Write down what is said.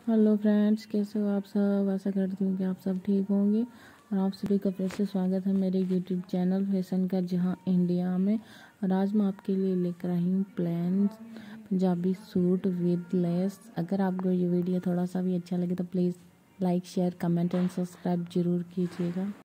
Hello friends, कैसे हो आप सब। आशा करती हूँ कि आप सब ठीक होंगे और आप सभी का फिर से स्वागत है मेरे यूट्यूब चैनल फैशन का जहां इंडिया में। और आज मैं आपके लिए लेकर आई हूँ plain Punjabi suit with lace. अगर आपको ये वीडियो थोड़ा सा भी अच्छा लगे तो please like share comment and subscribe ज़रूर कीजिएगा।